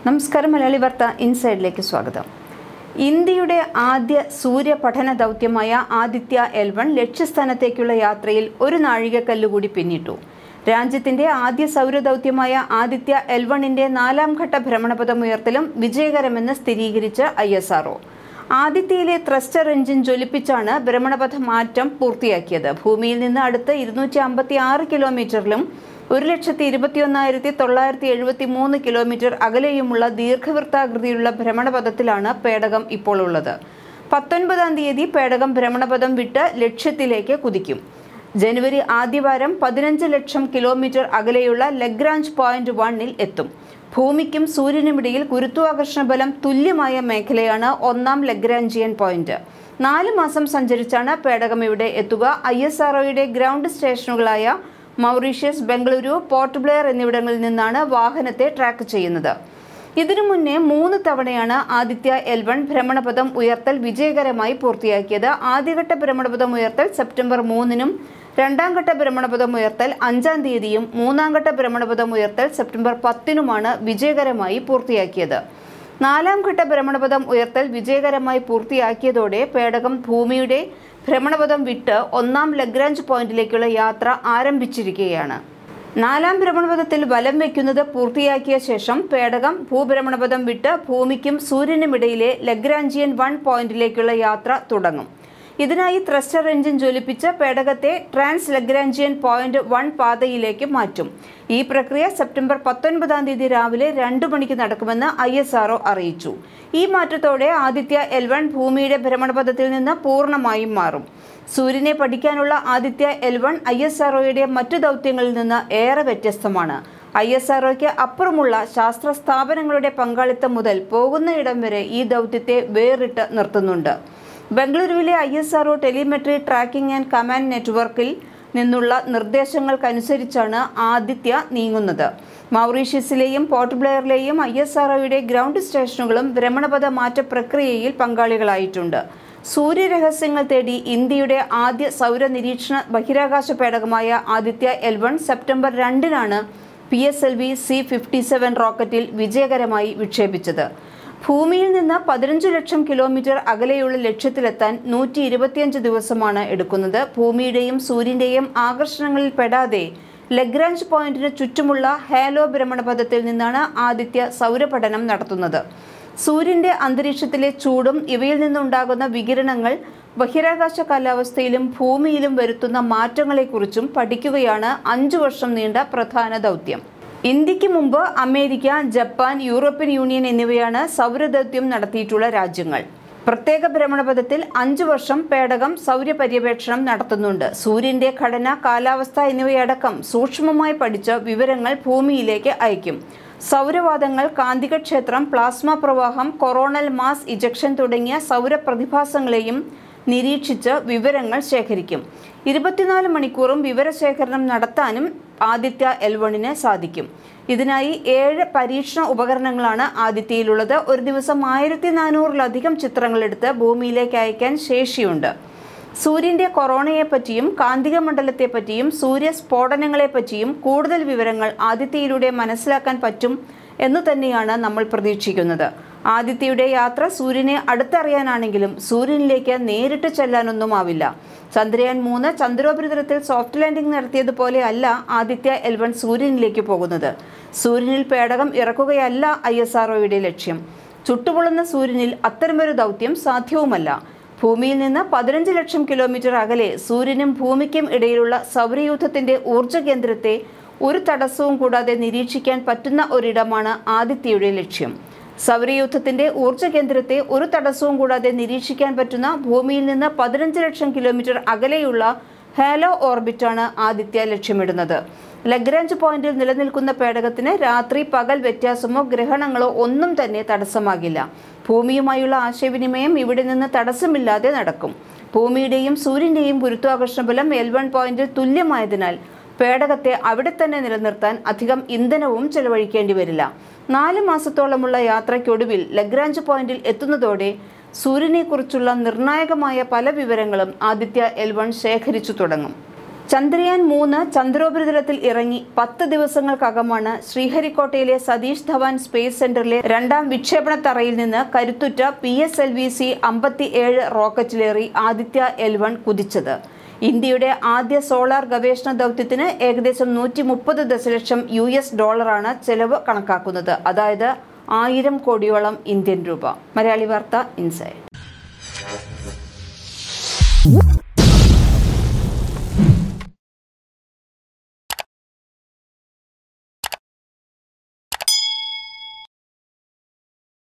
നമസ്കാരം. മലയാളി വാർത്ത ഇൻസൈഡിലേക്ക് സ്വാഗതം. ഇന്ത്യയുടെ ആദ്യ സൂര്യ പഠന ദൗത്യമായ ആദിത്യ L1 ലക്ഷ്യസ്ഥാനത്തേക്കുള്ള യാത്രയിൽ ഒരു നാഴികക്കല്ലുകൂടി പിന്നിട്ടു. രാജ്യത്തിന്റെ ആദ്യ സൗരദൗത്യമായ ആദിത്യ L1ന്റെ 4ാം ഘട്ട ഭ്രമണപഥം ഉയർത്തലും വിജയകരമെന്ന് സ്ഥിരീകരിച്ച് ISRO. ആദിത്യയിലെ ത്രസ്റ്റർ എഞ്ചിൻ ജ്വലിപ്പിച്ചാണ് ഭ്രമണപഥ മാറ്റം പൂർത്തിയാക്കിയത്. ഭൂമിയിൽ നിന്ന് അടുത്ത് 256 കിലോമീറ്ററിലും 1,21,973 കിലോമീറ്റർ അകലെയുമുള്ള ദീർഘവൃത്താകൃതിയിലുള്ള ഭ്രമണപഥത്തിലാണ് പേടകം ഇപ്പോൾ ഉള്ളത്. 19-ാം തീയതി പേടകം ഭ്രമണപഥം വിട്ട് ലക്ഷ്യത്തിലേക്ക് കുതിക്കും. ജനുവരി ആദ്യവാരം 15 ലക്ഷം കിലോമീറ്റർ അകലെയുള്ള ലഗ്രാഞ്ച് പോയിന്റ് 1-ൽ എത്തും. ഭൂമിക്കും സൂര്യനുമിടയിൽ ഗുരുത്വാകർഷണ ബലം തുല്യമായ മേഖലയാണ് 1-ാം ലഗ്രാഞ്ചിയൻ പോയിന്റ്. 4 മാസം സഞ്ചരിച്ചാണ് പേടകം ഇവിടെ എത്തുക. ISROയുടെ ഗ്രൗണ്ട് സ്റ്റേഷനുകളായ മൗറീഷ്യസ്, ബംഗളൂരു, പോർട്ട് ബ്ലെയർ എന്നിവിടങ്ങളിൽ നിന്നാണ് വാഹനത്തെ ട്രാക്ക് ചെയ്യുന്നത്. ഇതിനു മുന്നേ 3 തവണയാണ് ആദിത്യ L1 ഭ്രമണപഥം ഉയർത്തൽ വിജയകരമായി പൂർത്തിയാക്കിയത്. ആദ്യഘട്ട ഭ്രമണപഥം ഉയർത്തൽ സെപ്റ്റംബർ 3-നും 2ാം ഘട്ട ഭ്രമണപഥം ഉയർത്തൽ 5-ാം തീയതിയും 3ാം ഘട്ട ഭ്രമണപഥം ഉയർത്തൽ സെപ്റ്റംബർ 10-നുമാണ് വിജയകരമായി പൂർത്തിയാക്കിയത്. 4ാം ഘട്ട ഭ്രമണപഥം ഉയർത്തൽ വിജയകരമായി പൂർത്തിയാക്കിയതോടെ പേടകം ഭൂമിയുടെ ഭ്രമണപഥം വിട്ട് 1-ാം ലഗ്രാഞ്ച് പോയിന്റിലേക്കുള്ള യാത്ര ആരംഭിച്ചിരിക്കുകയാണ്. 4ാം ഭ്രമണപഥത്തിൽ വലം വയ്ക്കുന്നത് പൂർത്തിയാക്കിയ ശേഷം പേടകം ഭൂഭ്രമണപഥം വിട്ട് ഭൂമിക്കും സൂര്യനുമിടയിലെ ലഗ്രാഞ്ചിയൻ 1 പോയിന്റിലേക്കുള്ള യാത്ര തുടങ്ങും. ഇതിനായി ത്രസ്റ്റർ എഞ്ചിൻ ജ്വലിപ്പിച്ച് പേടകത്തെ ട്രാൻസ് ലഗ്രാഞ്ചിയൻ പോയിന്റ് 1 പാതയിലേക്ക് മാറ്റും. ഈ പ്രക്രിയ സെപ്റ്റംബർ 19-ാം തീയതി രാവിലെ 2 മണിക്ക് നടക്കുമെന്ന് ISRO അറിയിച്ചു. ഈ മാറ്റത്തോടെ ആദിത്യ L1 ഭൂമിയുടെ ഭ്രമണപഥത്തിൽ നിന്ന് പൂർണ്ണമായും മാറും. സൂര്യനെ പഠിക്കാനുള്ള ആദിത്യ L1 ISROയുടെ മറ്റു ദൗത്യങ്ങളിൽ നിന്ന് ഏറെ വ്യത്യസ്തമാണ്. ISROയ്ക്ക് അപ്പുറമുള്ള ശാസ്ത്ര സ്ഥാപനങ്ങളുടെ പങ്കാളിത്തം മുതൽ പോകുന്നയിടം വരെ ഈ ദൗത്യത്തെ വേറിട്ട് നിർത്തുന്നുണ്ട്. ബംഗളൂരുവിലെ ISRO telemetry tracking and command നെറ്റ്വർക്കിൽ നിന്നുള്ള നിർദ്ദേശങ്ങൾക്കനുസരിച്ചാണ് ആദിത്യ നീങ്ങുന്നത്. മൗറീഷ്യസിലെയും പോർട്ട് ബ്ലെയറിലെയും ISROയുടെ ഗ്രൗണ്ട് സ്റ്റേഷനുകളും ഭ്രമണപഥ മാറ്റ പ്രക്രിയയിൽ പങ്കാളികളായിട്ടുണ്ട്. സൂര്യരഹസ്യങ്ങൾ തേടി ഇന്ത്യയുടെ ആദ്യ സൗര നിരീക്ഷണ ബഹിരാകാശ പേടകമായ ആദിത്യ L1 സെപ്റ്റംബർ 2-നാണ് PSLV C-57 റോക്കറ്റിൽ വിജയകരമായി വിക്ഷേപിച്ചത്. ഭൂമിയിൽ നിന്ന് 15 ലക്ഷം കിലോമീറ്റർ അകലെയുള്ള ലക്ഷ്യത്തിലെത്താൻ 125 ദിവസമാണ് എടുക്കുന്നത്. ഭൂമിയുടെയും സൂര്യന്റെയും ആകർഷണങ്ങളിൽ പെടാതെ ലഗ്രാഞ്ച് പോയിന്റിന് ചുറ്റുമുള്ള ഹാലോ ഭ്രമണപഥത്തിൽ നിന്നാണ് ആദിത്യ സൗരപഠനം നടത്തുന്നത്. സൂര്യന്റെ അന്തരീക്ഷത്തിലെ ചൂടും ഇവയിൽ നിന്നുണ്ടാകുന്ന വികിരണങ്ങൾ ബഹിരാകാശ കാലാവസ്ഥയിലും ഭൂമിയിലും വരുത്തുന്ന മാറ്റങ്ങളെക്കുറിച്ചും പഠിക്കുകയാണ് 5 വർഷം നീണ്ട പ്രധാന ദൗത്യം. ഇന്ത്യക്ക് മുമ്പ് അമേരിക്ക, ജപ്പാൻ, യൂറോപ്യൻ യൂണിയൻ എന്നിവയാണ് സൗരദൗത്യം നടത്തിയിട്ടുള്ള രാജ്യങ്ങൾ. പ്രത്യേക ഭ്രമണപഥത്തിൽ 5 വർഷം പേടകം സൗരപര്യവേക്ഷണം നടത്തുന്നുണ്ട്. സൂര്യന്റെ ഘടന, കാലാവസ്ഥ എന്നിവയടക്കം സൂക്ഷ്മമായി പഠിച്ച് വിവരങ്ങൾ ഭൂമിയിലേക്ക് അയക്കും. സൗരവാതങ്ങൾ, കാന്തികക്ഷേത്രം, പ്ലാസ്മ പ്രവാഹം, കൊറോണൽ മാസ് ഇജക്ഷൻ തുടങ്ങിയ സൗരപ്രതിഭാസങ്ങളെയും നിരീക്ഷിച്ച് വിവരങ്ങൾ ശേഖരിക്കും. 24 മണിക്കൂറും വിവരശേഖരണം നടത്താനും ആദിത്യ L1ന് സാധിക്കും. ഇതിനായി 7 പരീക്ഷണ ഉപകരണങ്ങളാണ് ആദിത്യയിലുള്ളത്. ഒരു ദിവസം 1400-ലധികം ചിത്രങ്ങളെടുത്ത് ഭൂമിയിലേക്ക് അയക്കാൻ ശേഷിയുണ്ട്. സൂര്യന്റെ കൊറോണയെപ്പറ്റിയും കാന്തിക മണ്ഡലത്തെപ്പറ്റിയും സൂര്യസ്ഫോടനങ്ങളെപ്പറ്റിയും കൂടുതൽ വിവരങ്ങൾ ആദിത്യയിലൂടെ മനസ്സിലാക്കാൻ പറ്റും എന്നു തന്നെയാണ് നമ്മൾ പ്രതീക്ഷിക്കുന്നത്. ആദിത്യയുടെ യാത്ര സൂര്യനെ അടുത്തറിയാനാണെങ്കിലും സൂര്യനിലേക്ക് നേരിട്ട് ചെല്ലാനൊന്നും ആവില്ല. ചന്ദ്രയാൻ 3 ചന്ദ്രോപരിതലത്തിൽ സോഫ്റ്റ് ലാൻഡിംഗ് നടത്തിയതുപോലെ അല്ല ആദിത്യ L1 സൂര്യനിലേക്ക് പോകുന്നത്. സൂര്യനിൽ പേടകം ഇറക്കുകയല്ല ISROയുടെ ലക്ഷ്യം. ചുട്ടുപൊള്ളുന്ന സൂര്യനിൽ അത്തരമൊരു ദൗത്യം സാധ്യവുമല്ല. ഭൂമിയിൽ നിന്ന് 15 ലക്ഷം കിലോമീറ്റർ അകലെ സൂര്യനും ഭൂമിക്കും ഇടയിലുള്ള സൗരയൂഥത്തിന്റെ ഊർജ്ജ കേന്ദ്രത്തെ ഒരു തടസ്സവും കൂടാതെ നിരീക്ഷിക്കാൻ പറ്റുന്ന ഒരിടമാണ് ആദിത്യയുടെ ലക്ഷ്യം. സൗരയൂഥത്തിന്റെ ഊർജ്ജ കേന്ദ്രത്തെ ഒരു തടസ്സവും കൂടാതെ നിരീക്ഷിക്കാൻ പറ്റുന്ന ഭൂമിയിൽ നിന്ന് 15 ലക്ഷം കിലോമീറ്റർ അകലെയുള്ള ഹാലോ ഓർബിറ്റാണ് ആദിത്യ ലക്ഷ്യമിടുന്നത്. ലഗ്രാഞ്ച് പോയിന്റിൽ നിലനിൽക്കുന്ന പേടകത്തിന് രാത്രി പകൽ വ്യത്യാസമോ ഗ്രഹണങ്ങളോ ഒന്നും തന്നെ തടസ്സമാകില്ല. ഭൂമിയുമായുള്ള ആശയവിനിമയം ഇവിടെ നിന്ന് തടസ്സമില്ലാതെ നടക്കും. ഭൂമിയുടെയും സൂര്യന്റെയും ഗുരുത്വാകർഷണ ബലം L1 പോയിന്റിൽ തുല്യമായതിനാൽ പേടകത്തെ അവിടെ തന്നെ നിലനിർത്താൻ അധികം ഇന്ധനവും ചെലവഴിക്കേണ്ടി വരില്ല. 4 മാസത്തോളമുള്ള യാത്രയ്ക്കൊടുവിൽ ലഗ്രാഞ്ച് പോയിന്റിൽ എത്തുന്നതോടെ സൂര്യനെക്കുറിച്ചുള്ള നിർണായകമായ പല വിവരങ്ങളും ആദിത്യ L1 ശേഖരിച്ചു തുടങ്ങും. ചന്ദ്രയാൻ 3 ചന്ദ്രോപരിതലത്തിൽ ഇറങ്ങി 10 ദിവസങ്ങൾക്കകമാണ് ശ്രീഹരിക്കോട്ടയിലെ സതീഷ് ധവാൻ സ്പേസ് സെന്ററിലെ 2ാം വിക്ഷേപണ തറയിൽ നിന്ന് കരുത്തുറ്റ PSLV-C-57 റോക്കറ്റിലേറി ആദിത്യ L1 കുതിച്ചത്. ഇന്ത്യയുടെ ആദ്യ സോളാർ ഗവേഷണ ദൗത്യത്തിന് ഏകദേശം 130 ദശലക്ഷം $ആണ് ചെലവ് കണക്കാക്കുന്നത്. അതായത് 1000 കോടിയോളം ഇന്ത്യൻ രൂപ. മലയാളി വാർത്ത ഇൻസൈഡ്.